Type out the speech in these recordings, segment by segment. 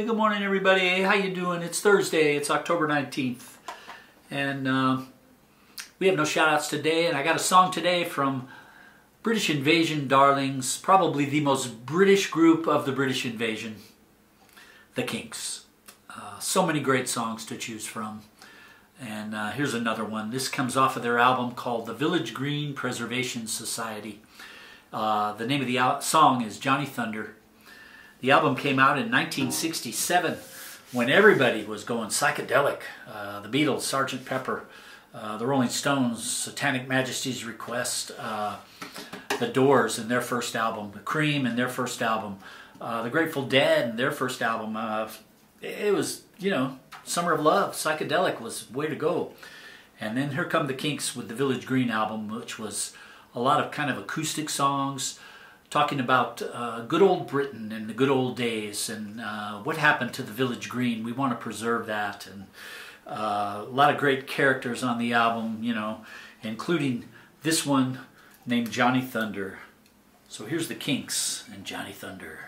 good morning everybody. How you doing? It's Thursday. It's October 19th. And we have no shout outs today. And I got a song today from British Invasion Darlings, probably the most British group of the British Invasion, the Kinks. So many great songs to choose from. And here's another one. This comes off of their album called The Village Green Preservation Society. The name of the song is Johnny Thunder. The album came out in 1967 when everybody was going psychedelic. The Beatles, Sgt. Pepper, the Rolling Stones, Satanic Majesty's Request, the Doors in their first album, the Cream in their first album, the Grateful Dead in their first album. It was, you know, Summer of Love, psychedelic was way to go. And then here come the Kinks with the Village Green album, which was a lot of kind of acoustic songs, talking about good old Britain and the good old days and what happened to the Village Green. We want to preserve that. And a lot of great characters on the album, you know, including this one named Johnny Thunder. So here's the Kinks and Johnny Thunder.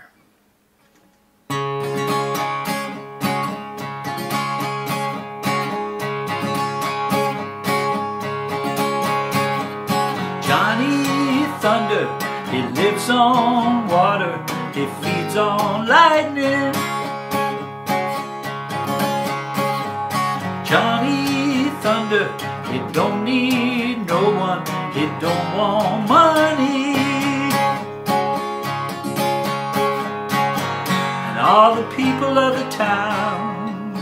Johnny Thunder, he lives on water, he feeds on lightning. Johnny Thunder, he don't need no one, he don't want money. And all the people of the town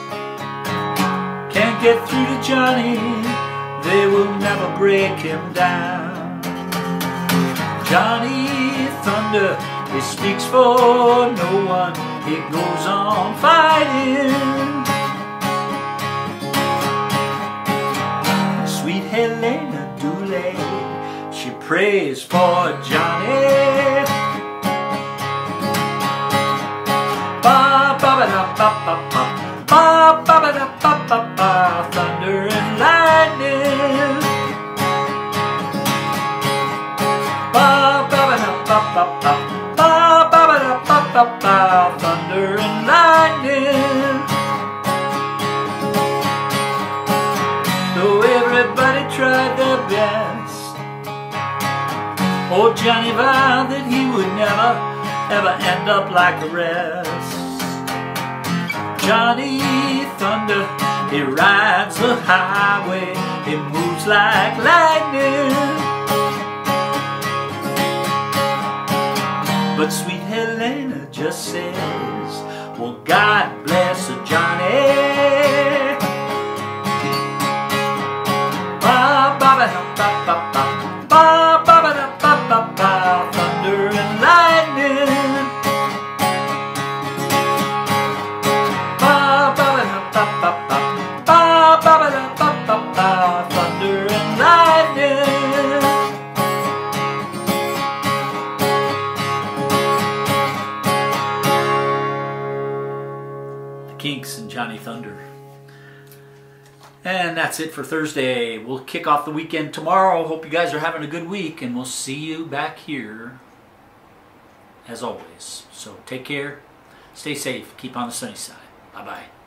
can't get through to Johnny, they will never break him down. Johnny Thunder, he speaks for no one, he goes on fighting. Sweet Helena Dooley, she prays for Johnny. Ba ba ba da ba ba ba, ba ba ba da ba ba ba, thunder and lightning. Thunder and lightning. Though everybody tried their best, old Johnny vowed that he would never, ever end up like the rest. Johnny Thunder, he rides the highway, he moves like lightning. But sweet Helena just says, well, God bless Johnny. Ba ba ba ba ba ba, ba ba ba ba ba ba, thunder and lightning. Ba ba ba ba ba ba, ba ba ba ba ba, thunder and lightning. Kinks and Johnny Thunder. And that's it for Thursday. We'll kick off the weekend tomorrow. Hope you guys are having a good week, and we'll see you back here as always. So take care, stay safe, keep on the sunny side. Bye-bye.